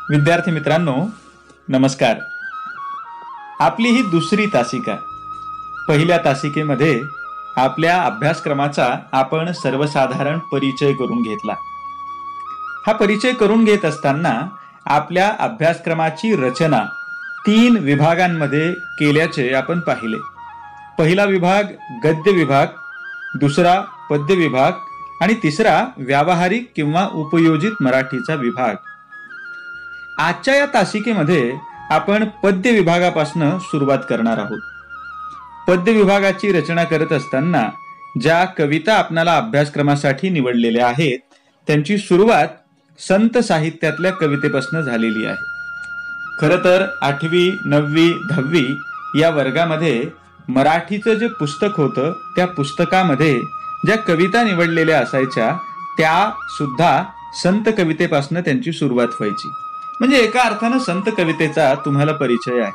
विद्यार्थी मित्रांनो, नमस्कार. आपली ही दुसरी तासिका. पहिल्या तासिकेमध्ये आपल्या अभ्यासक्रमाचा आपण सर्वसाधारण परिचय करून घेतला. हा परिचय करून घेत असताना आपल्या अभ्यासक्रमाची रचना 3 विभागांमध्ये केल्याचे आपण पाहिले. पहिला विभाग गद्य विभाग, दुसरा पद्य विभाग आणि तिसरा व्यावहारिक किंवा उपयोजित मराठीचा विभाग. आजच्या या तासिकेमध्ये आपण पद्य विभागापासून सुरुवात करणार आहोत. पद्य विभागाची रचना करत असताना ज्या कविता आपल्याला अभ्यासक्रमासाठी निवडलेल्या आहेत त्यांची सुरुवात संत साहित्यातल्या कवितेपासून झालेली आहे. खरं तर 8वी, 9वी, 10वी या वर्गामध्ये मराठीचं जे पुस्तक होतं त्या पुस्तकामध्ये ज्या कविता निवडलेल्या असायच्या त्या सुद्धा संत कवितेपासून त्यांची सुरुवात व्हायची. म्हणजे एका अर्थानं संत कवितेचा तुम्हाला परिचय आहे.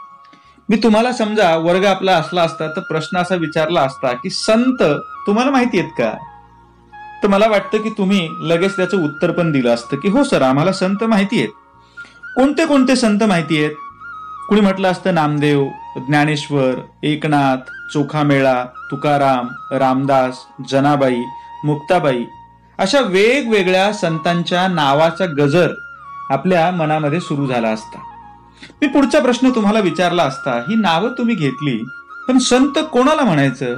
मी तुम्हाला समजा वर्ग आपला असला असता तर प्रश्न असा विचारला असता की संत तुम्हाला माहिती आहेत का, तर मला वाटतं की तुम्ही लगेच त्याचं उत्तर पण दिलं असतं की हो सर, आम्हाला संत माहिती आहेत. कोणते कोणते संत माहिती आहेत? कुणी म्हटलं असतं नामदेव, ज्ञानेश्वर, एकनाथ, चोखामेळा, तुकाराम, रामदास, जनाबाई, मुक्ताबाई अशा वेगवेगळ्या संतांच्या नावाचा गजर आपल्या मनामध्ये सुरू झाला असता. मी पुढचा प्रश्न तुम्हाला विचारला असता, ही नावं तुम्ही घेतली पण संत कोणाला म्हणायचं?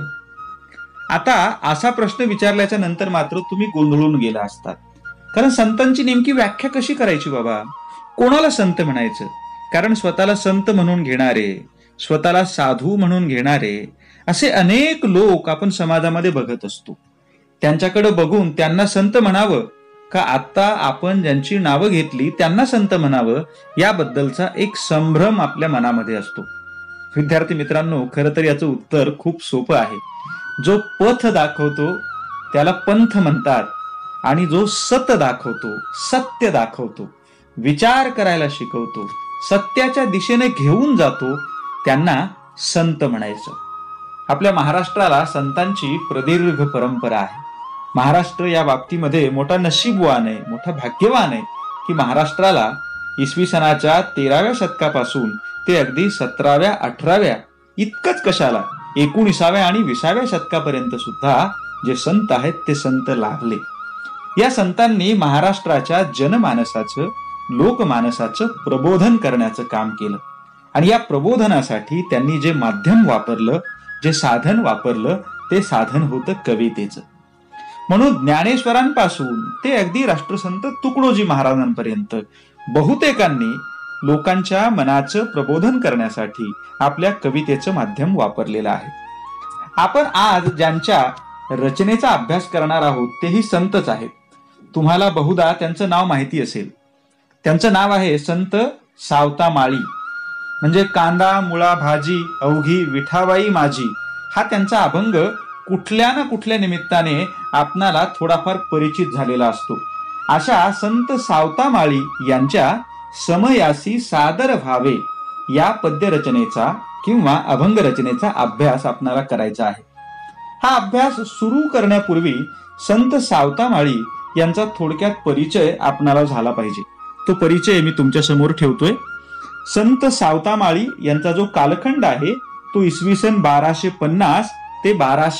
आता असा प्रश्न विचारल्याच्या नंतर मात्र तुम्ही गोंधळून गेला असतात. कारण संतांची नेमकी व्याख्या कशी करायची बाबा? कोणाला संत म्हणायचं? कारण स्वतःला संत म्हणून घेणारे, स्वतःला साधू म्हणून घेणारे असे अनेक लोक आपण समाजामध्ये बघत असतो. त्यांच्याकडे बघून त्यांना संत म्हणावं का आता आपण ज्यांची नावं घेतली त्यांना संत म्हणावं, याबद्दलचा एक संभ्रम आपल्या मनामध्ये असतो. विद्यार्थी मित्रांनो, खरं तर याचं उत्तर खूप सोपं आहे. जो पथ दाखवतो त्याला पंथ म्हणतात आणि जो सत दाखवतो, सत्य दाखवतो, विचार करायला शिकवतो, सत्याच्या दिशेने घेऊन जातो त्यांना संत म्हणायचं. आपल्या महाराष्ट्राला संतांची प्रदीर्घ परंपरा आहे. महाराष्ट्र या बाबतीमध्ये मोठा नशीबवान आहे, मोठा भाग्यवान आहे की महाराष्ट्राला इसवी सनाच्या 13व्या शतकापासून ते अगदी 17व्या 18व्या इतकंच कशाला 19व्या आणि 20व्या शतकापर्यंत सुद्धा जे संत आहेत ते संत लाभले. या संतांनी महाराष्ट्राच्या जनमानसाचं, लोकमानसाचं प्रबोधन करण्याचं काम केलं आणि या प्रबोधनासाठी त्यांनी जे माध्यम वापरलं, जे साधन वापरलं ते साधन होतं कवितेचं. म्हणून ज्ञानेश्वरांपासून ते अगदी राष्ट्रसंत तुकडोजी महाराजांपर्यंत बहुतेकांनी लोकांच्या मनाचं प्रबोधन करण्यासाठी आपल्या कवितेचं माध्यम वापरलेलं आहे. आपण आज ज्यांच्या रचनेचा अभ्यास करणार आहोत तेही संतच आहेत. तुम्हाला बहुधा त्यांचं नाव माहिती असेल. त्यांचं नाव आहे संत सावता माळी. म्हणजे कांदा मुळा भाजी अवघी विठाबाई माझी हा त्यांचा अभंग कुठल्या ना कुठल्या निमित्ताने आपणाला थोडाफार परिचित झालेला असतो. अशा संत सावता माळी यांच्या समयासी सादर व्हावे या पद्य रचनेचा किंवा अभंग रचनेचा अभ्यास आपणाला करायचा आहे. हा अभ्यास सुरू करण्यापूर्वी संत सावता माळी यांचा थोडक्यात परिचय आपणाला झाला पाहिजे. तो परिचय मी तुमच्या समोर ठेवतोय. संत सावता माळी यांचा जो कालखंड आहे तो इसवी सन 1250 ते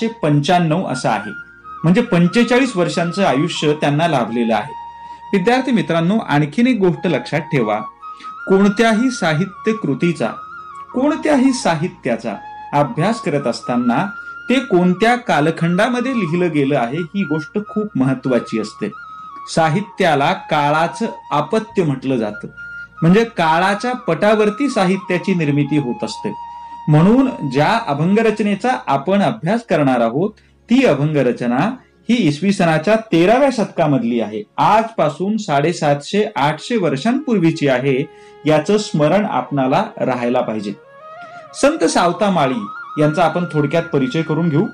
1295 असा आहे. म्हणजे 45 वर्षांचं आयुष्य त्यांना लाभलेलं आहे. विद्यार्थी मित्रांनो, आणखीन एक गोष्ट लक्षात ठेवा. कोणत्याही साहित्य कृतीचा, कोणत्याही साहित्याचा अभ्यास करत असताना ते कोणत्या कालखंडामध्ये लिहिलं गेलं आहे ही गोष्ट खूप महत्वाची असते. साहित्याला काळाचं अपत्य म्हटलं जातं. म्हणजे काळाच्या पटावरती साहित्याची निर्मिती होत असते. म्हणून ज्या अभंगरचनेचा आपण अभ्यास करणार आहोत ती अभंगरचना ही इसवी सनाच्या 13व्या शतकामधली आहे. आजपासून 750-800 वर्षांपूर्वीची आहे. याचं स्मरण आपणाला राहायला पाहिजे. संत सावता माळी यांचा आपण थोडक्यात परिचय करून घेऊ.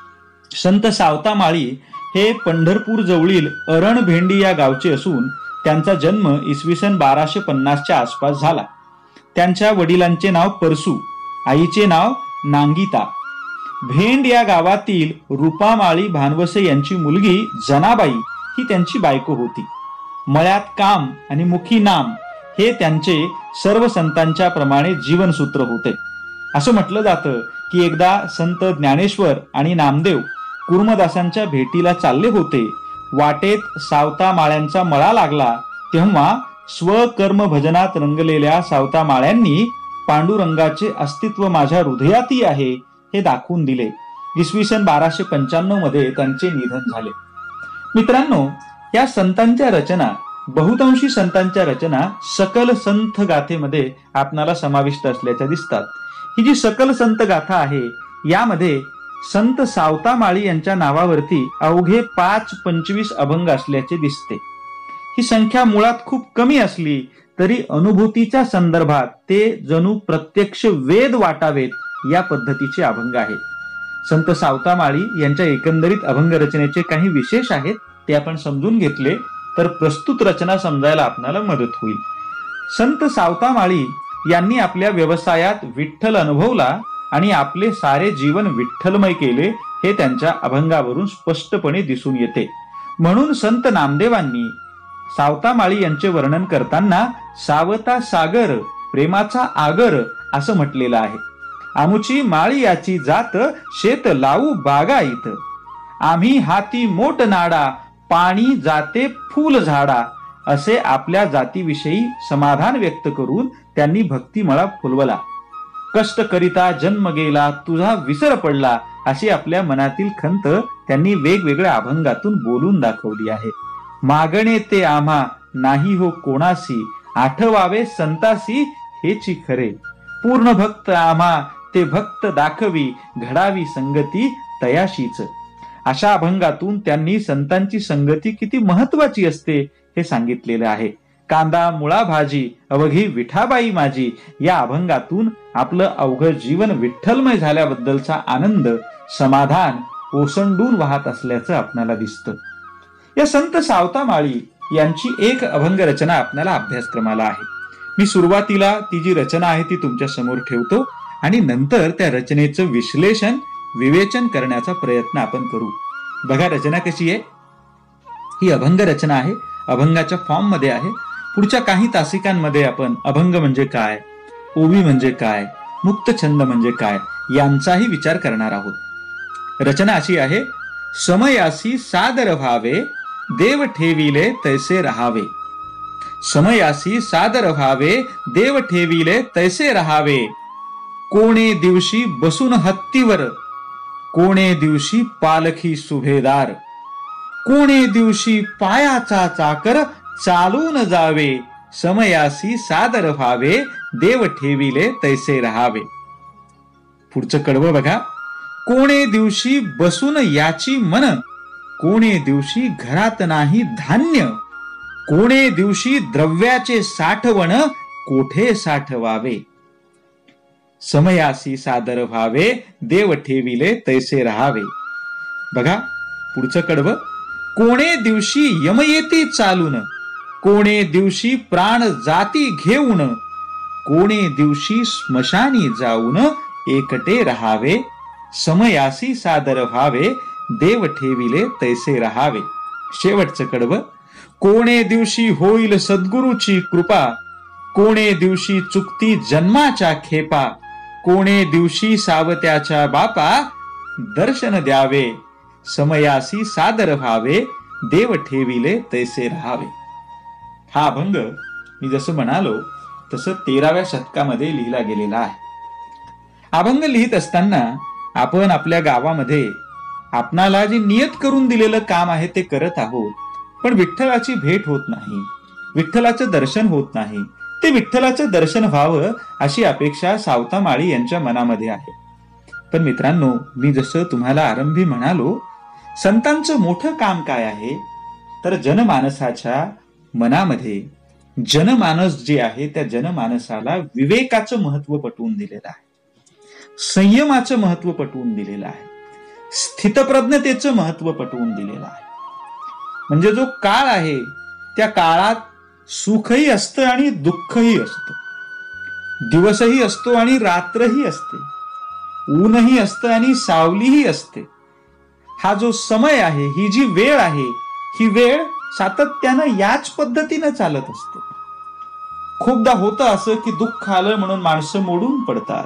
संत सावता माळी हे पंढरपूर जवळील अरण भेंडी या गावचे असून त्यांचा जन्म इसवी सन 1250च्या आसपास झाला. त्यांच्या वडिलांचे नाव परसू, आईचे नाव नांगिता. भेंड या गावातील रूपामाळी भानवसे यांची मुलगी जनाबाई ही त्यांची बायको होती. मळ्यात काम आणि मुखी नाम हे त्यांचे सर्व संतांच्या प्रमाणे जीवनसूत्र होते. असं म्हटलं जातं की एकदा संत ज्ञानेश्वर आणि नामदेव कुर्मदासांच्या भेटीला चालले होते. वाटेत सावता माळ्यांचा मळा लागला तेव्हा स्वकर्म भजनात रंगलेल्या सावता माळ्यांनी पांडुरंगाचे अस्तित्व माझ्या हृदयातही आहे हे दाखवून दिले. इसवी सन 1295 मध्ये त्यांचे निधन झाले. मित्रांनो, या संतांच्या रचना, बहुतांशी संतांच्या रचना सकल संत गाथेमध्ये आपणाला समाविष्ट असल्याच्या दिसतात. ही जी सकल संत गाथा आहे यामध्ये संत सावता माळी यांच्या नावावरती अवघे 5-25 अभंग असल्याचे दिसते. ही संख्या मुळात खूप कमी असली तरी अनुभूतीच्या संदर्भात ते जणू प्रत्यक्ष वेद वाटावेत या पद्धतीचे अभंग आहेत. संत सावता माळी यांच्या एकंदरीत अभंग रचनेचे काही विशेष आहेत, ते आपण समजून घेतले तर प्रस्तुत रचना समजायला आपल्याला मदत होईल. संत सावता माळी यांनी आपल्या व्यवसायात विठ्ठल अनुभवला आणि आपले सारे जीवन विठ्ठलमय केले हे त्यांच्या अभंगावरून स्पष्टपणे दिसून येते. म्हणून संत नामदेवांनी सावता माळी यांचे वर्णन करताना सावता सागर प्रेमाचा आगर असं म्हटलेलं आहे. आमुची माळी याची जात शेत लावू बागायत, आम्ही हाती मोठ नाडा पाणी जाते फूल झाडा, असे आपल्या जातीविषयी समाधान व्यक्त करून त्यांनी भक्तिमळा फुलवला. कष्ट करिता जन्म गेला तुझा विसर पडला, अशी आपल्या मनातील खंत त्यांनी वेगवेगळ्या अभंगातून बोलून दाखवली आहे. मागणे ते आम्हा नाही हो कोणासी, आठवावे संतासी हेची खरे, पूर्ण भक्त आम्हा ते भक्त दाखवी, घडावी संगती तयाशीच. अशा अभंगातून त्यांनी संतांची संगती किती महत्वाची असते हे सांगितलेले आहे. कांदा मुळा भाजी अवघी विठाबाई माझी या अभंगातून आपलं अवघं जीवन विठ्ठलमय झाल्याबद्दलचा आनंद, समाधान ओसंडून वाहत असल्याचं आपल्याला दिसतं. या संत सावता माळी यांची एक अभंग रचना आपल्याला अभ्यासक्रमाला आहे. मी सुरुवातीला ती जी रचना आहे ती तुमच्या समोर ठेवतो आणि नंतर त्या रचनेचं विश्लेषण, विवेचन करण्याचा प्रयत्न आपण करू. बघा रचना कशी आहे. ही अभंग रचना आहे, अभंगाच्या फॉर्म मध्ये आहे. पुढच्या काही तासिकांमध्ये आपण अभंग म्हणजे काय, ओवी म्हणजे काय, मुक्त छंद म्हणजे काय यांचाही विचार करणार आहोत. रचना अशी आहे. समयासी सादर व्हावे देव ठेविले तैसे राहावे, समयासी सादर व्हावे देव ठेविले तैसे राहावे, कोणे दिवशी बसून हत्तीवर, कोणे दिवशी पालखी सुभेदार, कोणे दिवशी पायाचा चाकर चालून जावे, समयासी सादर व्हावे देव ठेविले तैसे राहावे. पुढचं कडवं बघा. कोणे दिवशी बसून याची मन, कोणे दिवशी घरात नाही धान्य, कोणे दिवशी द्रव्याचे साठवण कोठे साठवावे, समयासी सादर व्हावे देव ठेविले तैसे राहावे. बघा पुढचं कडवं. कोणे दिवशी यम येते चालून, कोणे दिवशी प्राण जाती घेऊन, कोणे दिवशी स्मशानी जाऊन एकटे राहावे, समयासी सादर व्हावे देव ठेविले तैसे राहावे. शेवटचं कडवं. कोणे दिवशी होईल सद्गुरूची कृपा, कोणे दिवशी चुकती जन्माच्या खेपा, कोणे दिवशी सावत्याच्या बापा दर्शन द्यावे, समयासी सादर व्हावे देव ठेविले तैसे राहावे. हा अभंग मी जसं म्हणालो तसं 13व्या शतकामध्ये लिहिला गेलेला आहे. अभंग लिहित असताना आपण आपल्या गावामध्ये आपणाला जे नियत करून दिलेलं काम आहे ते करत आहोत, पण विठ्ठलाची भेट होत नाही, विठ्ठलाचं दर्शन होत नाही. ते विठ्ठलाचं दर्शन व्हावं अशी अपेक्षा सावता माळी यांच्या मनामध्ये आहे. पण मित्रांनो, मी जसं तुम्हाला आरंभी म्हणालो, संतांचं मोठं काम काय आहे तर जनमानसाच्या मनामध्ये, जनमानस जे आहे त्या जनमानसाला विवेकाचं महत्व पटवून दिलेलं आहे, संयमाचं महत्व पटवून दिलेलं आहे, स्थितप्रज्ञतेचं महत्व पटवून दिलेलं आहे. म्हणजे जो काळ आहे त्या काळात सुखही असतं आणि दुःखही असतं, दिवसही असतो आणि रात्रही असते, ऊनही असतं आणि सावलीही असते. हा जो समय आहे, ही जी वेळ आहे, ही वेळ सातत्यानं याच पद्धतीनं चालत असते. खूपदा होतं असं की दुःख आलं म्हणून माणसं मोडून पडतात,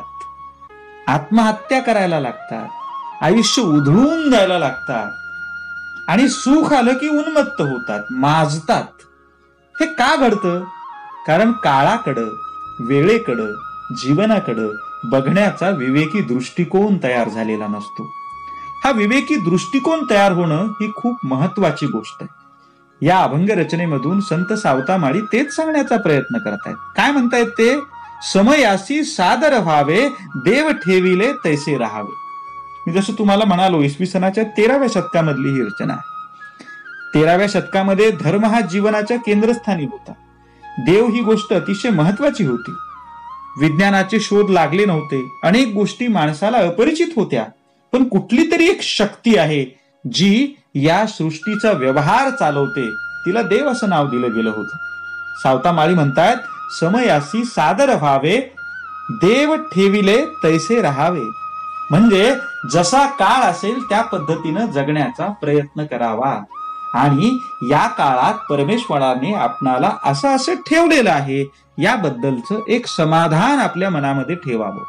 आत्महत्या करायला लागतात, आयुष्य उधळून द्यायला लागतात, आणि सुख आलं की उन्मत्त होतात, माजतात. हे का घडतं? कारण काळाकडं, वेळेकडं, जीवनाकडं बघण्याचा विवेकी दृष्टिकोन तयार झालेला नसतो. हा विवेकी दृष्टिकोन तयार होणं ही खूप महत्वाची गोष्ट आहे. या अभंग रचनेमधून संत सावतामाळी तेच सांगण्याचा प्रयत्न करतायत. काय म्हणतायत ते? समयासी सादर व्हावे, देव ठेविले तैसे राहावे. मी जसं तुम्हाला म्हणालो, इसवी सनाच्या 13व्या शतकामधली ही रचना आहे. 13व्या शतकामध्ये धर्म हा जीवनाच्या केंद्रस्थानी होता. देव ही गोष्ट अतिशय महत्वाची होती. विज्ञानाचे शोध लागले नव्हते, अनेक गोष्टी माणसाला अपरिचित होत्या, पण कुठली तरी एक शक्ती आहे जी या सृष्टीचा व्यवहार चालवते, तिला देव असं नाव दिलं गेलं होतं. सावतामाळी म्हणतात, समयासी सादर व्हावे, देव ठेविले तैसे राहावे. म्हणजे जसा काळ असेल त्या पद्धतीनं जगण्याचा प्रयत्न करावा, आणि या काळात परमेश्वराने आपणाला असं ठेवलेलं आहे याबद्दलचं एक समाधान आपल्या मनामध्ये ठेवावं.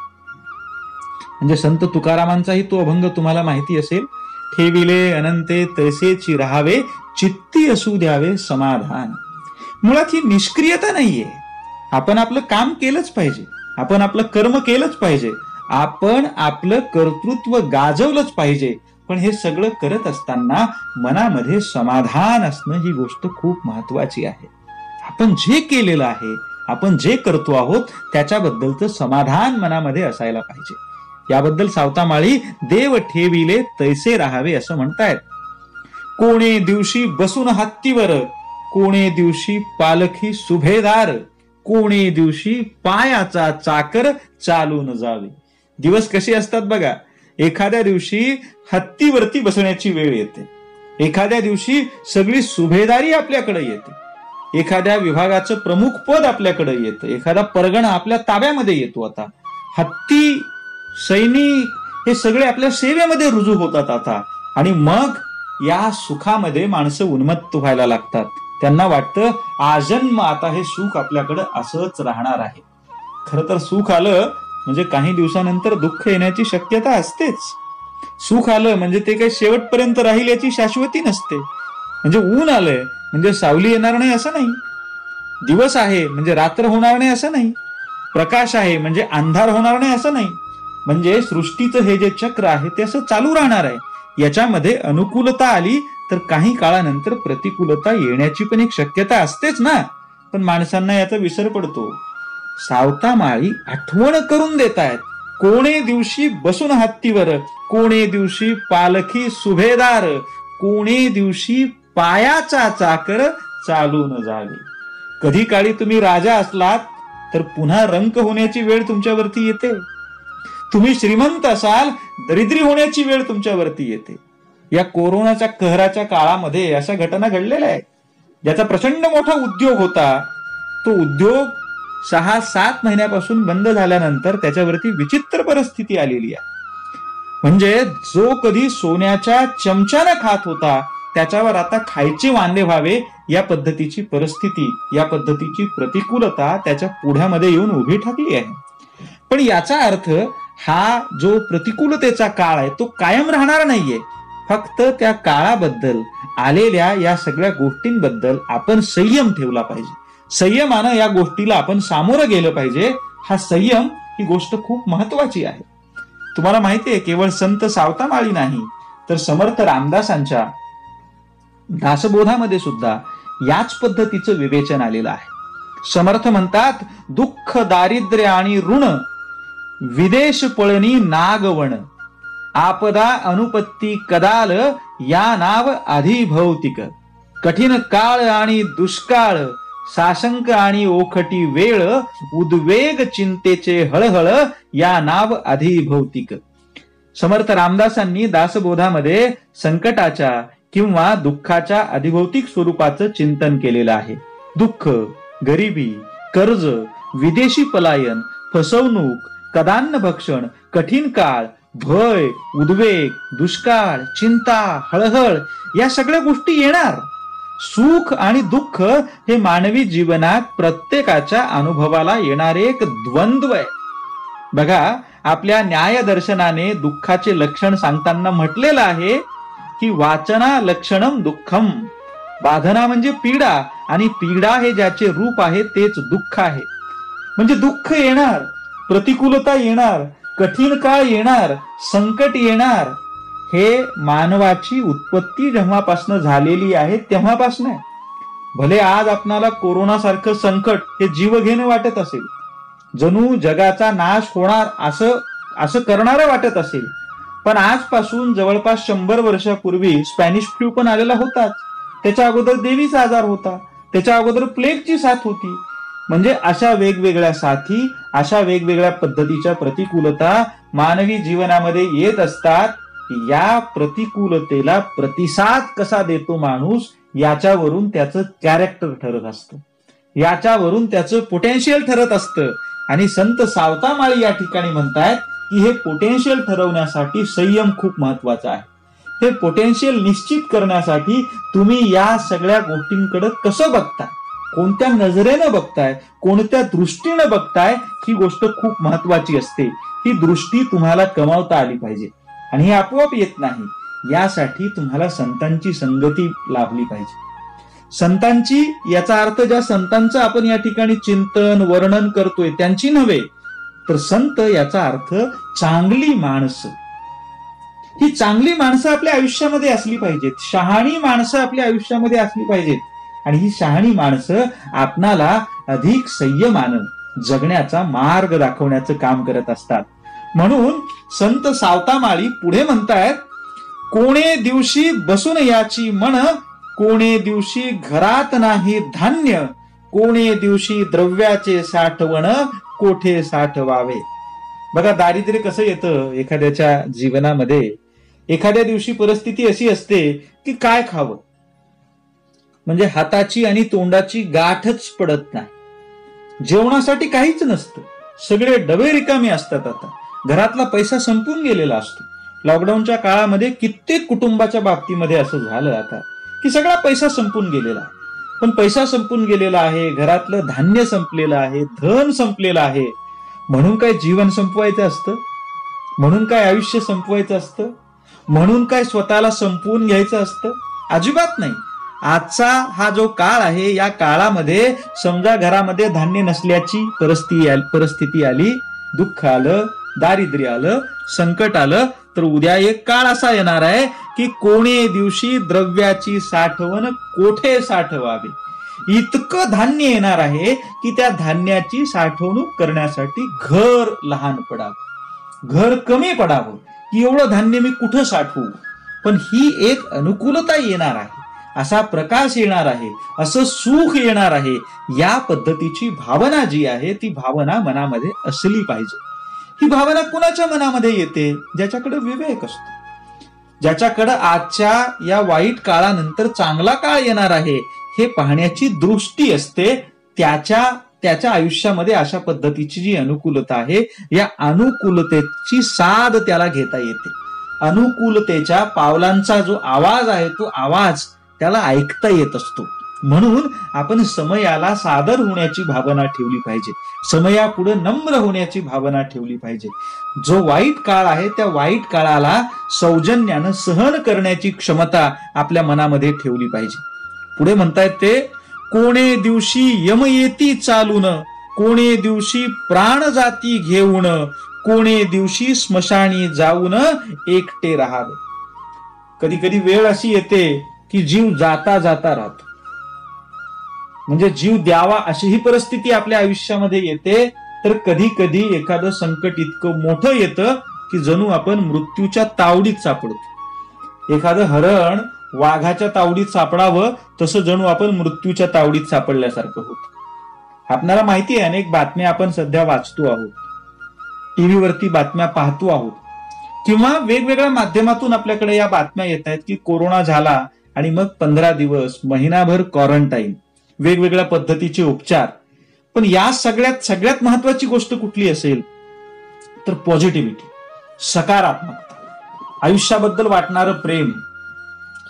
म्हणजे संत तुकारामांचाही तो अभंग तुम्हाला माहिती असेल, ठेविले अनंते तैसेची राहावे, चित्ती असू द्यावे समाधान. मुळात ही निष्क्रियता नाहीये. आपण आपलं काम केलंच पाहिजे, आपण आपलं कर्म केलंच पाहिजे, आपण आपलं कर्तृत्व गाजवलंच पाहिजे. पण हे सगळं करत असताना मनामध्ये समाधान असणं ही गोष्ट खूप महत्वाची आहे. आपण जे केलेलं आहे, आपण जे करतो आहोत त्याच्याबद्दलचं समाधान मनामध्ये असायला पाहिजे. याबद्दल सावतामाळी देव ठेविले तैसे राहावे असं म्हणतायत. कोणे दिवशी बसून हत्तीवर, कोणे दिवशी पालखी सुभेदार, कोणे दिवशी पायाचा चाकर चालून जावे. दिवस कसे असतात बघा. एखाद्या दिवशी हत्तीवरती बसण्याची वेळ येते, एखाद्या दिवशी सगळी सुभेदारी आपल्याकडे येते, एखाद्या विभागाचं प्रमुख पद आपल्याकडे येतं, एखादा परगणा आपल्या ताब्यामध्ये येतो. आता हत्ती, सैनिक हे सगळे आपल्या सेवेमध्ये रुजू होतात आता. आणि मग या सुखामध्ये माणसं उन्मत्त व्हायला लागतात. त्यांना वाटतं आजन्म आता हे सुख आपल्याकडे असंच राहणार आहे. खरं तर सुख आलं म्हणजे काही दिवसानंतर दुःख येण्याची शक्यता असतेच. सुख आलं म्हणजे ते काही शेवटपर्यंत राहील याची शाश्वती नसते. म्हणजे ऊन आलंय म्हणजे सावली येणार नाही असं नाही, दिवस आहे म्हणजे रात्र होणार नाही असं नाही, प्रकाश आहे म्हणजे अंधार होणार नाही असं नाही. म्हणजे सृष्टीचं हे जे चक्र आहे ते असं चालू राहणार आहे. याच्यामध्ये अनुकूलता आली तर काही काळानंतर प्रतिकूलता येण्याची पण एक शक्यता असतेच ना. पण माणसांना याचा विसर पडतो. सावतामाळी आठवण करून देत आहेत, कोणे दिवशी बसून हत्तीवर, कोणे दिवशी पालखी सुभेदार, कोणे दिवशी पायाचा चाकर चालून जावे. कधी काळी तुम्ही राजा असलात तर पुन्हा रंक होण्याची वेळ तुमच्यावरती येते. तुम्ही श्रीमंत असाल, दरिद्री होण्याची वेळ तुमच्यावरती येते. या कोरोनाच्या कहराच्या काळामध्ये अशा घटना घडलेल्या आहेत. ज्याचा प्रचंड मोठा उद्योग होता, तो उद्योग 6-7 महिन्यापासून बंद झाल्यानंतर त्याच्यावरती विचित्र परिस्थिती आलेली आहे. म्हणजे जो कधी सोन्याच्या चमच्यानं खात होता त्याच्यावर आता खायचे वांदे व्हावे या पद्धतीची परिस्थिती, या पद्धतीची प्रतिकूलता त्याच्या पुढ्यामध्ये येऊन उभी ठाकली आहे. पण याचा अर्थ हा जो प्रतिकूलतेचा काळ आहे तो कायम राहणार नाहीये. फक्त त्या काळाबद्दल, आलेल्या या सगळ्या गोष्टींबद्दल आपण संयम ठेवला पाहिजे. संयमानं या गोष्टीला आपण सामोरं गेलं पाहिजे. हा संयम ही गोष्ट खूप महत्वाची आहे. तुम्हाला माहिती आहे, केवळ संत सावतामाळी नाही तर समर्थ रामदासांच्या दासबोधामध्ये सुद्धा याच पद्धतीचं विवेचन आलेलं आहे. समर्थ म्हणतात, दुःख दारिद्र्य आणि ऋण विदेश पळणी नागवण, आपदा अनुपत्ती कदाल या नाव अधिभौतिक, कठीण काळ आणि दुष्काळ, साशंक आणि ओखटी वेळ, उद्वेग चिंतेचे हळहळ या नाव अधिभौतिक. समर्थ रामदासांनी दासबोधामध्ये संकटाच्या किंवा दुःखाच्या अधिभौतिक स्वरूपाचं चिंतन केलेलं आहे. दुःख, गरिबी, कर्ज, विदेशी पलायन, फसवणूक, कदान्न भक्षण, कठीण काळ, भय, उद्वेग, दुष्काळ, चिंता, हळहळ या सगळ्या गोष्टी येणार. सुख आणि दुःख हे मानवी जीवनात प्रत्येकाच्या अनुभवाला येणारे एक द्वंद्व आहे. बघा, आपल्या न्यायदर्शनाने दुःखाचे लक्षण सांगताना म्हटलेलं आहे की वाचना लक्षणम दुःखम. बाधना म्हणजे पीडा, आणि पीडा हे ज्याचे रूप आहे तेच दुःख आहे. म्हणजे दुःख येणार, प्रतिकूलता येणार, कठीण काळ येणार, संकट येणार. हे मानवाची उत्पत्ती जेव्हापासून झालेली आहे तेव्हापासून आहे. भले आज आपणाला कोरोना सारखं संकट हे जीवघेणे वाटत असेल, जणू जगाचा नाश होणार असं करणारं वाटत असेल, पण आजपासून जवळपास 100 वर्षापूर्वी स्पॅनिश फ्लू पण आलेला होताच. त्याच्या अगोदर देवीचा आजार होता, त्याच्या अगोदर प्लेगची साथ होती. म्हणजे अशा वेगवेगळ्या साथी, अशा वेगवेगळ्या पद्धतीच्या प्रतिकूलता मानवी जीवनामध्ये येत असतात. या प्रतिकूलतेला प्रतिसाद कसा देतो माणूस, याच्यावरून त्याचं कॅरेक्टर ठरत असतं, याच्यावरून त्याचं पोटेन्शियल ठरत असतं. आणि संत सावतामाळी या ठिकाणी म्हणतायत की हे पोटेन्शियल ठरवण्यासाठी संयम खूप महत्वाचा आहे. हे पोटेन्शियल निश्चित करण्यासाठी तुम्ही या सगळ्या गोष्टींकडे कसं बघताय, कोणत्या नजरेनं बघताय, कोणत्या दृष्टीनं बघताय, ही गोष्ट खूप महत्वाची असते. ही दृष्टी तुम्हाला कमावता आली पाहिजे, आणि हे आपोआप येत नाही. यासाठी तुम्हाला संतांची संगती लाभली पाहिजे. संतांची, याचा अर्थ ज्या संतांचं आपण या ठिकाणी चिंतन वर्णन करतोय त्यांची नव्हे, तर संत याचा अर्थ चांगली माणसं. ही चांगली माणसं आपल्या आयुष्यामध्ये असली पाहिजेत, शहाणी माणसं आपल्या आयुष्यामध्ये असली पाहिजेत. आणि ही शहाणी माणसं आपणाला अधिक संयमानं जगण्याचा मार्ग दाखवण्याचं काम करत असतात. म्हणून संत सावतामाळी पुढे म्हणतायत, कोणे दिवशी बसून याची मन, कोणे दिवशी घरात नाही धान्य, कोणे दिवशी द्रव्याचे साठवण, कोठे साठवावे. बघा, दारिद्र्य कसं येतं एखाद्याच्या जीवनामध्ये. एखाद्या दिवशी परिस्थिती अशी असते की काय खावं, म्हणजे हाताची आणि तोंडाची गाठच पडत नाही. जेवणासाठी काहीच नसतं, सगळे डबे रिकामे असतात. आता घरातला पैसा संपून गेलेला असतो. लॉकडाऊनच्या काळामध्ये कित्येक कुटुंबाच्या बाबतीमध्ये असं झालं आता की सगळा पैसा संपून गेलेला आहे. पण पैसा संपून गेलेला आहे, घरातलं धान्य संपलेलं आहे, धन संपलेलं आहे. म्हणून काय जीवन संपवायचं असतं, म्हणून काय आयुष्य संपवायचं असतं, म्हणून काय स्वतःला संपवून घ्यायचं असतं? अजिबात नाही. आजचा हा जो काळ आहे, या काळामध्ये समजा घरामध्ये धान्य नसल्याची परिस्थिती आली, दुःख आलं, दारिद्र्य आलं, संकट आलं, तर उद्या एक काळ असा येणार आहे की कोणे दिवशी द्रव्याची साठवण कोठे साठवावे. इतकं धान्य येणार आहे की त्या धान्याची साठवणूक करण्यासाठी घर लहान पडावं, घर कमी पडावं, की एवढं धान्य मी कुठं साठवू. पण ही एक अनुकूलता येणार आहे, असा प्रकाश येणार आहे, असं सुख येणार आहे. या पद्धतीची भावना जी आहे ती भावना मनामध्ये असली पाहिजे. ही भावना कुणाच्या मनामध्ये येते? ज्याच्याकडे विवेक असतो, ज्याच्याकडे आजच्या या वाईट काळानंतर चांगला काळ येणार आहे हे पाहण्याची दृष्टी असते. त्याच्या आयुष्यामध्ये अशा पद्धतीची जी अनुकूलता आहे, या अनुकूलतेची साध त्याला घेता येते. अनुकूलतेच्या पावलांचा जो आवाज आहे तो आवाज त्याला ऐकता येत असतो. म्हणून आपण समयाला सादर होण्याची भावना ठेवली पाहिजे, समयापुढे नम्र होण्याची भावना ठेवली पाहिजे. जो वाईट काळ आहे त्या वाईट काळाला सौजन्यानं सहन करण्याची क्षमता आपल्या मनामध्ये ठेवली पाहिजे. पुढे म्हणतायत ते, कोणे दिवशी यम येती चालून, कोणे दिवशी प्राण जाती घेऊन, कोणे दिवशी स्मशानी जाऊन एकटे राहावे. कधी कधी वेळ अशी येते की जीव जाता जाता राहतो, म्हणजे जीव द्यावा अशी ही परिस्थिती आपल्या आयुष्यामध्ये येते. तर कधी कधी एखादं संकट इतकं मोठं येतं की जणू आपण मृत्यूच्या तावडीत सापडतो. एखादं हरण वाघाच्या तावडीत सापडावं तसं जणू आपण मृत्यूच्या तावडीत सापडल्यासारखं होतं. आपल्याला माहिती आहे, अनेक बातम्या आपण सध्या वाचतो आहोत, टीव्हीवरती बातम्या पाहतो आहोत, किंवा वेगवेगळ्या माध्यमातून आपल्याकडे या बातम्या येत आहेत की कोरोना झाला आणि मग 15 दिवस, महिनाभर क्वारंटाईन, वेगवेगळ्या पद्धतीचे उपचार. पण या सगळ्यात महत्वाची गोष्ट कुठली असेल तर पॉझिटिव्हिटी, सकारात्मकता, आयुष्याबद्दल वाटणारं प्रेम.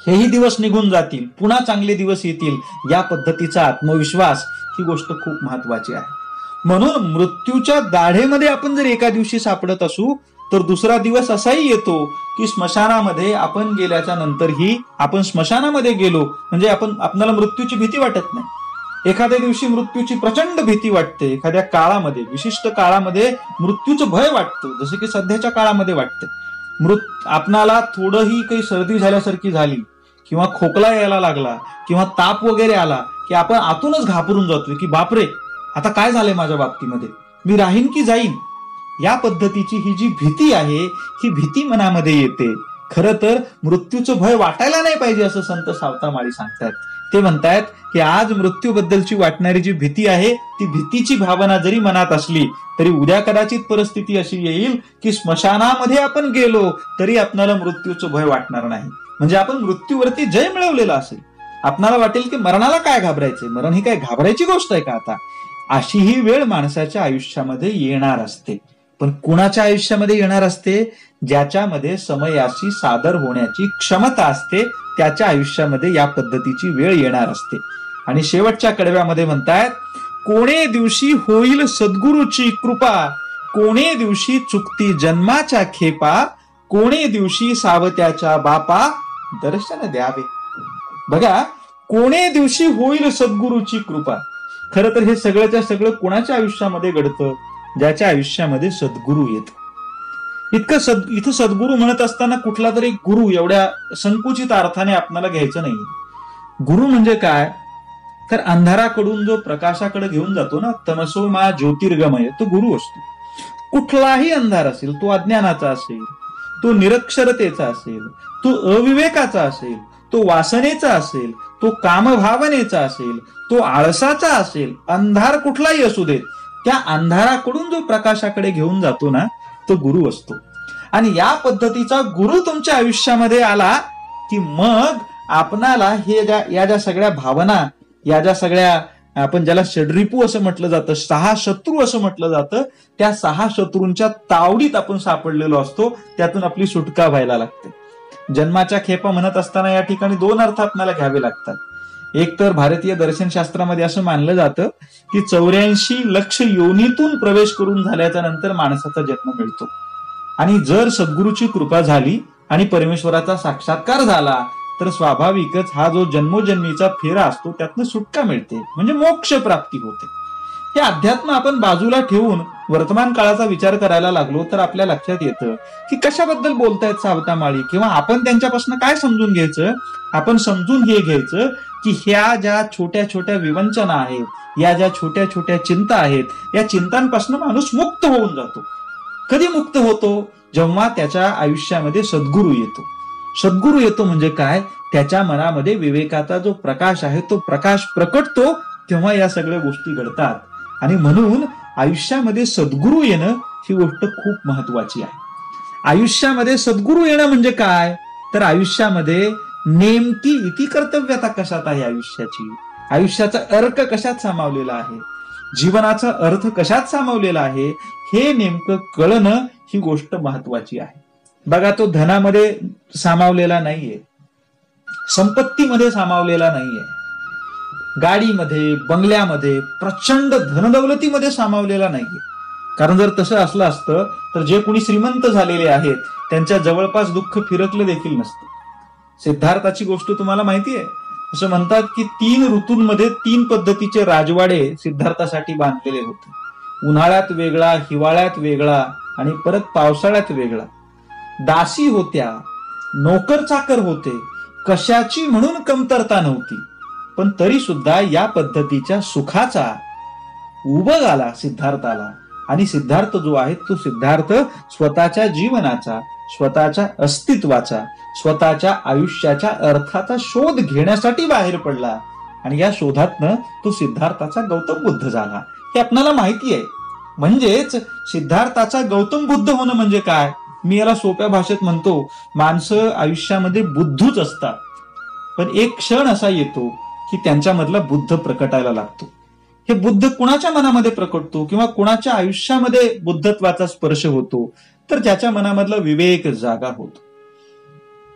हेही दिवस निघून जातील, पुन्हा चांगले दिवस येतील, या पद्धतीचा आत्मविश्वास ही गोष्ट खूप महत्वाची आहे. म्हणून मृत्यूच्या दाढेमध्ये आपण जर एका दिवशी सापडत असू, तर दुसरा दिवस असाही येतो की स्मशानामध्ये आपण गेल्याच्या नंतरही आपण स्मशानामध्ये गेलो म्हणजे आपल्याला मृत्यूची भीती वाटत नाही. एखाद्या दिवशी मृत्यूची प्रचंड भीती वाटते, एखाद्या काळामध्ये, विशिष्ट काळामध्ये मृत्यूचं भय वाटतं, जसं की सध्याच्या काळामध्ये वाटते. आपणाला थोडंही काही सर्दी झाल्यासारखी झाली किंवा खोकला यायला लागला किंवा ताप वगैरे आला की आपण आतूनच घाबरून जातोय की बापरे, आता काय झालंय माझ्या बाबतीमध्ये, मी राहीन की जाईन. या पद्धतीची ही जी भीती आहे, ही भीती मनामध्ये येते. खरं तर मृत्यूचं भय वाटायला नाही पाहिजे असं संत सावतामाळी सांगतात. ते म्हणतात की आज मृत्यूबद्दलची वाटणारी जी भीती आहे, ती भीतीची भावना जरी मनात असली तरी उद्या कदाचित परिस्थिती अशी येईल की स्मशानामध्ये आपण गेलो तरी आपल्याला मृत्यूचं भय वाटणार नाही. म्हणजे आपण मृत्यूवरती जय मिळवलेला असेल. आपणाला वाटेल की मरणाला काय घाबरायचे, मरण ही काय घाबरायची गोष्ट आहे का आता. अशी ही वेळ माणसाच्या आयुष्यामध्ये येणार असते. पण कुणाच्या आयुष्यामध्ये येणार असते? ज्याच्यामध्ये समयाशी सादर होण्याची क्षमता असते, त्याच्या आयुष्यामध्ये या पद्धतीची वेळ येणार असते. आणि शेवटच्या कडव्यामध्ये म्हणतात, कोणे दिवशी होईल सद्गुरूची कृपा, कोणे दिवशी चुकती जन्माच्या खेपा, कोणे दिवशी सावत्याच्या बापा दर्शन द्यावे. बघा, कोणे दिवशी होईल सद्गुरूची कृपा. खरं तर हे सगळ्याच्या सगळं कोणाच्या आयुष्यामध्ये घडतं? ज्याच्या आयुष्यामध्ये सद्गुरू येत. इथं सद्गुरू म्हणत असताना कुठला तरी गुरु एवढ्या संकुचित अर्थाने आपल्याला घ्यायचं नाही. गुरु म्हणजे काय? तर अंधाराकडून जो प्रकाशाकडे घेऊन जातो ना, तमसो मा ज्योतिर्गमय, तो गुरु असतो. कुठलाही अंधार असेल, तो अज्ञानाचा असेल, तो निरक्षरतेचा असेल, तो अविवेकाचा असेल, तो वासनेचा असेल, तो कामभावनेचा असेल, तो आळसाचा असेल, अंधार कुठलाही असू देत, त्या अंधाराकडून जो प्रकाशाकडे घेऊन जातो ना, तो गुरु असतो. आणि या पद्धतीचा गुरु तुमच्या आयुष्यामध्ये आला की मग आपणाला या ज्या सगळ्या भावना, या ज्या सगळ्या, आपण ज्याला षड्रिपू असं म्हटलं जातं, 6 शत्रू असं म्हटलं जातं, त्या 6 शत्रूंच्या तावडीत आपण सापडलेलो असतो. त्यातून आपली सुटका व्हायला लागते. जन्माच्या खेपा म्हणत असताना या ठिकाणी 2 अर्थ आपल्याला घ्यावे लागतात. एक तर भारतीय दर्शनशास्त्रामध्ये असं मानलं जातं की 84 लक्ष योनीतून प्रवेश करून झाल्याच्या नंतर माणसाचा जन्म मिळतो. आणि जर सद्गुरूची कृपा झाली आणि परमेश्वराचा साक्षात्कार झाला तर स्वाभाविकच हा जो जन्मोजन्मीचा फेरा असतो त्यातनं सुटका मिळते, म्हणजे मोक्ष प्राप्ती होते. हे अध्यात्म आपण बाजूला ठेवून वर्तमान काळाचा विचार करायला लागलो तर आपल्या लक्षात येतं की कशाबद्दल बोलतायत सावतामाळी, किंवा आपण त्यांच्यापासून काय समजून घ्यायचं. आपण समजून हे घ्यायचं की ह्या ज्या छोट्या छोट्या विवंचना आहेत, या ज्या छोट्या छोट्या चिंता आहेत, या चिंतांपासून माणूस मुक्त होऊन जातो. कधी मुक्त होतो? जेव्हा त्याच्या आयुष्यामध्ये सद्गुरू येतो. सद्गुरू येतो म्हणजे काय? त्याच्या मनामध्ये विवेकाचा जो प्रकाश आहे तो प्रकाश प्रकटतो, तेव्हा या सगळ्या गोष्टी घडतात. आणि म्हणून आयुष्यामध्ये सद्गुरू येणं ही गोष्ट खूप महत्वाची आहे. आयुष्यामध्ये सद्गुरू येणं म्हणजे काय? तर आयुष्यामध्ये नेमकी इति कर्तव्यता कशात आहे आयुष्याची, आयुष्याचा अर्थ कशात सामावलेला आहे, जीवनाचा अर्थ कशात सामावलेला आहे, हे नेमकं कळणं ही गोष्ट महत्वाची आहे. बघा, तो धनामध्ये सामावलेला नाहीये, संपत्तीमध्ये सामावलेला नाहीये, गाडीमध्ये, बंगल्यामध्ये, प्रचंड धनदौलतीमध्ये सामावलेला नाहीये. कारण जर तसं असलं असतं तर जे कोणी श्रीमंत झालेले आहेत त्यांच्या जवळपास दुःख फिरकलं देखील नसतं. सिद्धार्थाची गोष्ट तुम्हाला माहिती आहे. असं म्हणतात की 3 ऋतूंमध्ये 3 पद्धतीचे राजवाडे सिद्धार्थासाठी बांधलेले होते. उन्हाळ्यात वेगळा, हिवाळ्यात वेगळा आणि परत पावसाळ्यात वेगळा. दासी होत्या, नोकर चाकर होते, कशाची म्हणून कमतरता नव्हती. पण तरी सुद्धा या पद्धतीच्या सुखाचा उबग आला सिद्धार्थाला. आणि सिद्धार्थ जो आहे तो सिद्धार्थ स्वतःच्या जीवनाचा, स्वतःच्या अस्तित्वाचा, स्वतःच्या आयुष्याच्या अर्थाचा शोध घेण्यासाठी बाहेर पडला. आणि या शोधातनं तो सिद्धार्थाचा गौतम बुद्ध झाला, हे आपल्याला माहिती आहे. म्हणजेच सिद्धार्थाचा गौतम बुद्ध होणं म्हणजे काय? मी याला सोप्या भाषेत म्हणतो, माणसं आयुष्यामध्ये बुद्धूच असतात, पण एक क्षण असा येतो की त्यांच्यामधला बुद्ध प्रकटायला लागतो. हे बुद्ध कुणाच्या मनामध्ये प्रकटतो किंवा कुणाच्या आयुष्यामध्ये बुद्धत्वाचा स्पर्श होतो? तर ज्याच्या मनामधला विवेक जागा होतो.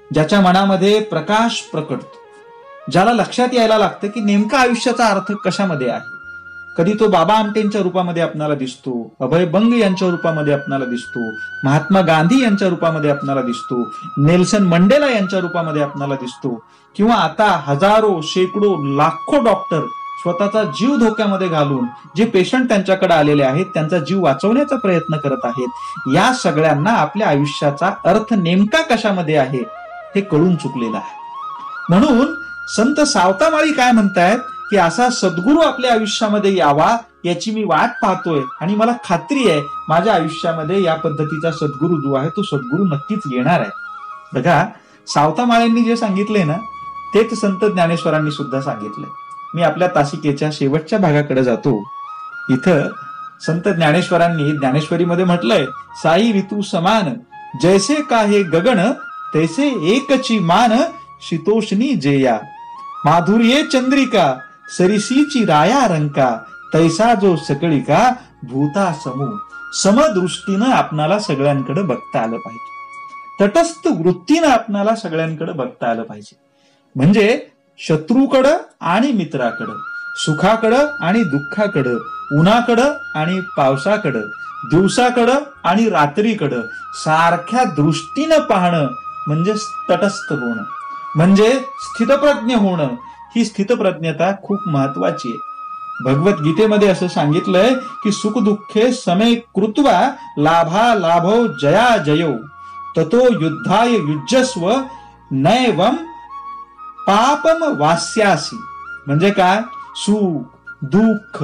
ज्याच्या मनामध्ये प्रकाश प्रकटतो, ज्याला लक्षात यायला लागतं की नेमका आयुष्याचा अर्थ कशामध्ये आहे. कधी तो बाबा आमटेंच्या रूपामध्ये आपणाला दिसतो, अभय बंग यांच्या रूपामध्ये आपणाला दिसतो, महात्मा गांधी यांच्या रूपामध्ये आपणाला दिसतो, नेल्सन मंडेला यांच्या रूपामध्ये आपणाला दिसतो, किंवा आता हजारो शेकडो लाखो डॉक्टर स्वतःचा जीव धोक्यामध्ये घालून जे पेशंट त्यांच्याकडे आलेले आहेत त्यांचा जीव वाचवण्याचा प्रयत्न करत आहेत. या सगळ्यांना आपल्या आयुष्याचा अर्थ नेमका कशामध्ये आहे हे कळून चुकलेलं आहे. म्हणून संत सावतामाळी काय म्हणतायत की असा सद्गुरू आपल्या आयुष्यामध्ये यावा याची मी वाट पाहतोय आणि मला खात्री आहे माझ्या आयुष्यामध्ये या पद्धतीचा सद्गुरू जो आहे तो सद्गुरू नक्कीच येणार आहे. बघा, सावतामाळ्यांनी जे सांगितले ना तेच संत ज्ञानेश्वरांनी सुद्धा सांगितले. मी आपल्या तासिकेच्या शेवटच्या भागाकडे जातो. इथं संत ज्ञानेश्वरांनी ज्ञानेश्वरीमध्ये म्हटलंय, साई ऋतू समान जैसे काहे गगन तैसे एकची मान शीतोष्णी जेया, माधुर्ये चंद्रिका सरिसीची राया रंका तैसा जो सकळिका भूता समूह. समदृष्टीनं आपणाला सगळ्यांकडे बघता आलं पाहिजे, तटस्थ वृत्तीनं आपणाला सगळ्यांकडे बघता आलं पाहिजे. म्हणजे शत्रूकडं आणि मित्राकडं, सुखाकडं आणि दुःखाकडं, उन्हाकडं आणि पावसाकडं, दिवसाकडं आणि रात्रीकडं सारख्या दृष्टीनं पाहणं म्हणजे तटस्थ होणं, म्हणजे स्थितप्रज्ञ होणं. ही स्थितप्रज्ञता खूप महत्वाची आहे. भगवद्गीतेमध्ये असं सांगितलंय की सुख दुःखे समे कृत्वा लाभा लाभो जया जयो ततो युद्धाय युज्यस्व नैवम पापम वास्यासी. म्हणजे काय? सुख दुःख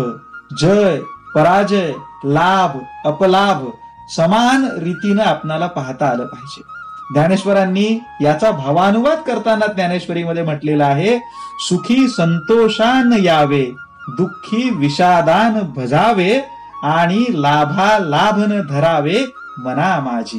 जय पराजय लाभ अपलाभ समान रीतीनं आपणाला पाहता आलं पाहिजे. ज्ञानेश्वरांनी याचा भावानुवाद करताना ज्ञानेश्वरीमध्ये म्हटलेला आहे, सुखी संतोषान यावे दुःखी विषादान भजावे आणि लाभा लाभन धरावे मना माझी,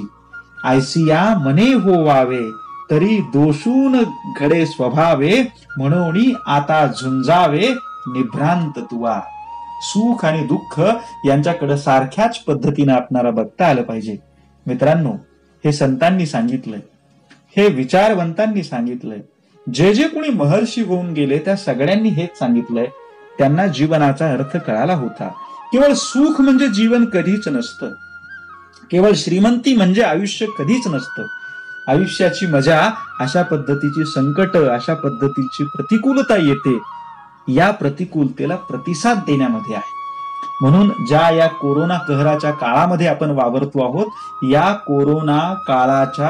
ऐसिया मने होवावे तरी दोषून घडे स्वभावे म्हणून आता झुंजावे निभ्रांत तुवा. सुख आणि दुःख यांच्याकडे सारख्याच पद्धतीने आपणाला बघता आलं पाहिजे. मित्रांनो, हे संतांनी सांगितलंय, हे विचारवंतांनी सांगितलंय, जे जे कोणी महर्षी होऊन गेले त्या सगळ्यांनी हेच सांगितलंय. त्यांना जीवनाचा अर्थ कळाला होता. केवळ सुख म्हणजे जीवन कधीच नसतं, केवळ श्रीमंती म्हणजे आयुष्य कधीच नसतं. आयुष्याची मजा अशा पद्धतीची संकट, अशा पद्धतीची प्रतिकूलता येते, या प्रतिकूलतेला प्रतिसाद देण्यामध्ये आहे. म्हणून ज्या या कोरोना कहराच्या काळामध्ये आपण वावरतो आहोत, या कोरोना काळाच्या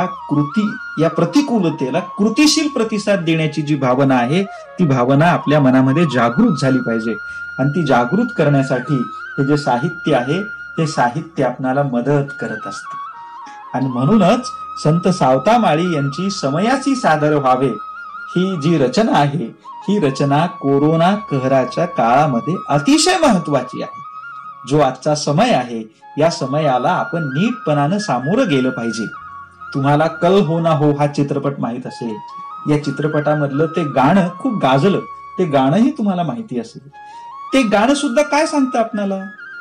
या प्रतिकूलतेला कृतिशील प्रतिसाद देण्याची जी भावना आहे ती भावना आपल्या मनामध्ये जागृत झाली पाहिजे. आणि ती जागृत करण्यासाठी हे जे साहित्य आहे ते साहित्य आपणाला मदत करत असते. आणि म्हणूनच संत सावतामाळी यांची समयाची सादर व्हावे ही जी रचना आहे, ही रचना कोरोना कहराच्या काळामध्ये अतिशय महत्वाची आहे. जो आजचा समय आहे या समयाला आपण नीटपणानं सामोरं गेलं पाहिजे. तुम्हाला कल हो ना हो हा चित्रपट माहित असेल. या चित्रपटामधलं ते गाणं खूप गाजलं, ते गाणंही तुम्हाला माहिती असेल. ते गाणं सुद्धा काय सांगतं आपणाला?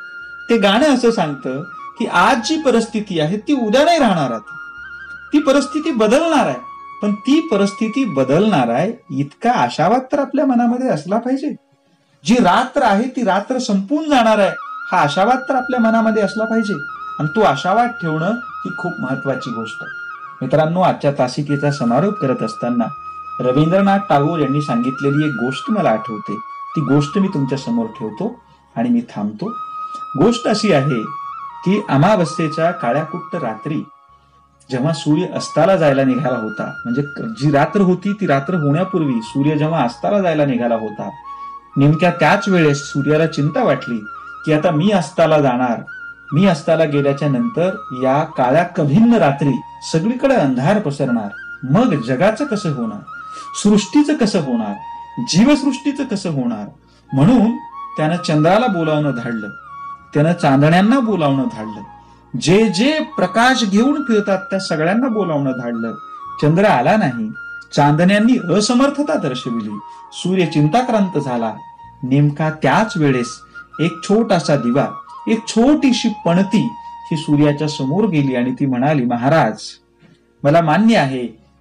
ते गाणं असं सांगतं की आज जी परिस्थिती आहे ती उद्या नाही राहणार, आता ती परिस्थिती बदलणार आहे. पण ती परिस्थिती बदलणार आहे इतका आशावाद तर आपल्या मनामध्ये असला पाहिजे. जी रात्र आहे ती रात्र संपून जाणार आहे हा आशावाद तर आपल्या मनामध्ये असला पाहिजे. आणि तो आशावाद ठेवणं ही खूप महत्वाची गोष्ट आहे. मित्रांनो, आजच्या तासिकेचा समारोप करत असताना रवींद्रनाथ टागोर यांनी सांगितलेली एक गोष्ट मला आठवते. ती गोष्ट मी तुमच्या समोर ठेवतो आणि मी थांबतो. गोष्ट अशी आहे की अमावस्येच्या काळ्याकुट्ट रात्री जेव्हा सूर्य अस्ताला जायला निघाला होता, म्हणजे जी रात्र होती ती रात्र होण्यापूर्वी सूर्य जेव्हा अस्ताला जायला निघाला होता, नेमक्या त्याच वेळेस सूर्याला चिंता वाटली की आता मी अस्ताला जाणार. मी अस्ताला गेल्याच्या नंतर या काळ्या कभिन्न रात्री सगळीकडे अंधार पसरणार. मग जगाचं कसं होणार, सृष्टीचं कसं होणार, जीवसृष्टीचं कसं होणार. म्हणून त्यानं चंद्राला बोलावणं धाडलं, त्यानं चांदण्यांना बोलावणं धाडलं, जे जे प्रकाश घेऊन फिरतात त्या सगळ्यांना बोलावणं धाडलं. चंद्र आला नाही, चांदण्यांनी असमर्थता दर्शविली, सूर्य चिंताक्रांत झाला. नेमका त्याच वेळेस एक छोटासा दिवा, एक छोटीशी पणती ही सूर्याच्या समोर गेली आणि ती म्हणाली, महाराज मला मान्य आहे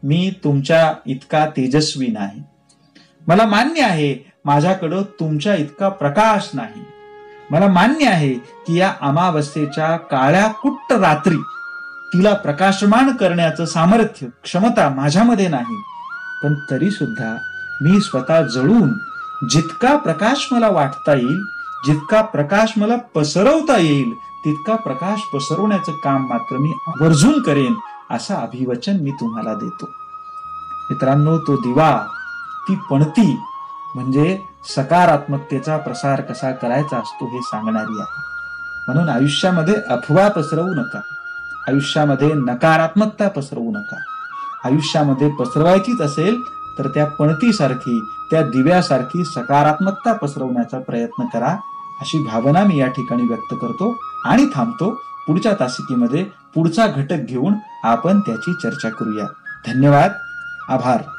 मी तुमच्या इतका तेजस्वी नाही. मला मान्य आहे माझ्याकडं तुमच्या इतका प्रकाश नाही. मला मान्य आहे की या अमावस्येच्या काळ्या कुट्ट रात्री तिला प्रकाशमान करण्याचं सामर्थ्य, क्षमता माझ्यामध्ये नाही. पण तरी सुद्धा मी स्वतः जळून जितका प्रकाश मला वाटता येईल, जितका प्रकाश मला पसरवता येईल, तितका प्रकाश पसरवण्याचं काम मात्र मी आवर्जून करेन, असं अभिवचन मी तुम्हाला देतो. मित्रांनो, तो दिवा, ती पणती म्हणजे सकारात्मकतेचा प्रसार कसा करायचा असतो हे सांगणारी आहे. म्हणून आयुष्यामध्ये अफवा पसरवू नका, आयुष्यामध्ये नकारात्मकता पसरवू नका. आयुष्यामध्ये पसरवायचीच असेल तर त्या पणतीसारखी, त्या दिव्यासारखी सकारात्मकता पसरवण्याचा प्रयत्न करा, अशी भावना मी या ठिकाणी व्यक्त करतो आणि थांबतो. पुढच्या तासिकेमध्ये पुढचा घटक घेऊन आपण त्याची चर्चा करूया. धन्यवाद. आभार.